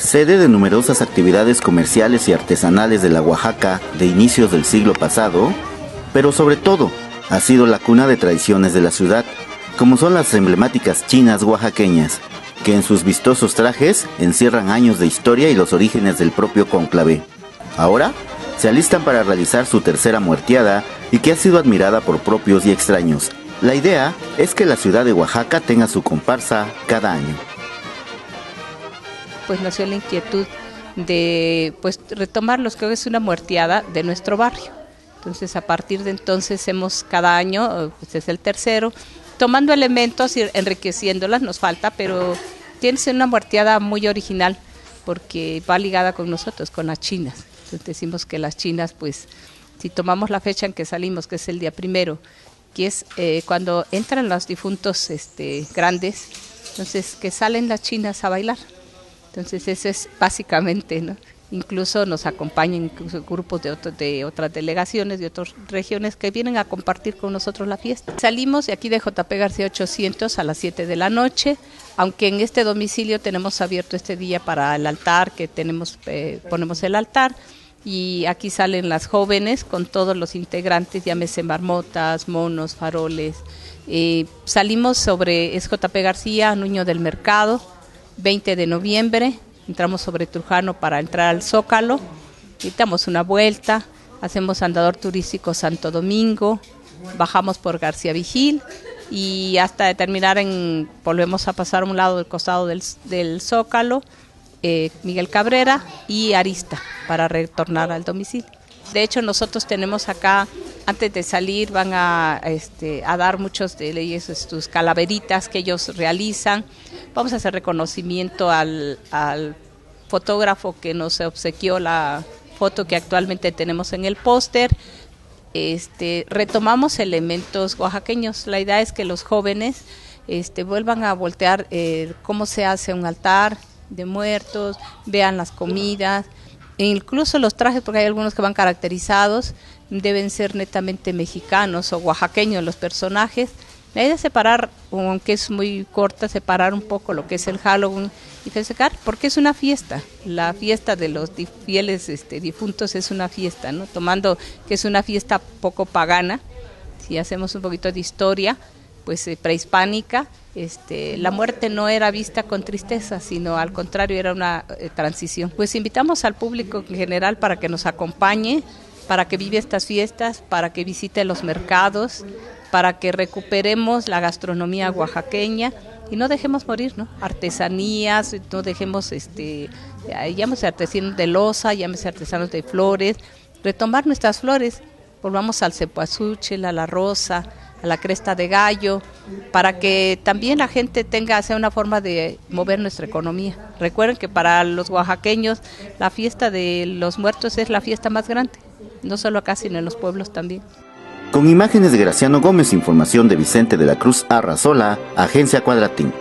Sede de numerosas actividades comerciales y artesanales de la Oaxaca de inicios del siglo pasado, pero sobre todo ha sido la cuna de tradiciones de la ciudad, como son las emblemáticas chinas oaxaqueñas, que en sus vistosos trajes encierran años de historia y los orígenes del propio cónclave. Ahora se alistan para realizar su tercera muerteada y que ha sido admirada por propios y extraños. La idea es que la ciudad de Oaxaca tenga su comparsa cada año. Pues nació la inquietud de retomar lo que es una muerteada de nuestro barrio. Entonces a partir de entonces hemos cada año, pues es el tercero, tomando elementos y enriqueciéndolas, nos falta, pero tiene que ser una muerteada muy original porque va ligada con nosotros, con las chinas. Entonces decimos que las chinas, pues si tomamos la fecha en que salimos, que es el día 1, que es cuando entran los difuntos grandes, entonces que salen las chinas a bailar. Entonces eso es básicamente, ¿no? Incluso nos acompañan incluso grupos de otras delegaciones, de otras regiones que vienen a compartir con nosotros la fiesta. Salimos de aquí de JP García 800 a las 7 de la noche, aunque en este domicilio tenemos abierto este día para el altar, que ponemos el altar, y aquí salen las jóvenes con todos los integrantes, llámese marmotas, monos, faroles. Salimos sobre JP García, Nuño del Mercado, 20 de noviembre, entramos sobre Trujano para entrar al Zócalo, y damos una vuelta, hacemos andador turístico Santo Domingo, bajamos por García Vigil y hasta terminar volvemos a pasar a un lado del costado del Zócalo, Miguel Cabrera y Arista para retornar al domicilio. De hecho nosotros tenemos acá, antes de salir van a dar muchos de ellos sus calaveritas que ellos realizan. Vamos a hacer reconocimiento al fotógrafo que nos obsequió la foto que actualmente tenemos en el póster. Retomamos elementos oaxaqueños. La idea es que los jóvenes vuelvan a voltear cómo se hace un altar de muertos, vean las comidas, e incluso los trajes, porque hay algunos que van caracterizados, deben ser netamente mexicanos o oaxaqueños los personajes. La idea es separar, aunque es muy corta, separar un poco lo que es el Halloween y festejar, porque es una fiesta. La fiesta de los fieles difuntos es una fiesta, ¿no? Tomando que es una fiesta poco pagana, si hacemos un poquito de historia, pues prehispánica, la muerte no era vista con tristeza, sino al contrario, era una transición. Pues invitamos al público en general para que nos acompañe, para que viva estas fiestas, para que visite los mercados, para que recuperemos la gastronomía oaxaqueña y no dejemos morir, ¿no? Artesanías, no dejemos, llámese artesanos de loza, llámese artesanos de flores, retomar nuestras flores, volvamos al cempasúchil, a la rosa, a la cresta de gallo, para que también la gente sea una forma de mover nuestra economía. Recuerden que para los oaxaqueños la fiesta de los muertos es la fiesta más grande, no solo acá, sino en los pueblos también. Con imágenes de Graciano Gómez, información de Vicente de la Cruz Arrazola, Agencia Cuadratín.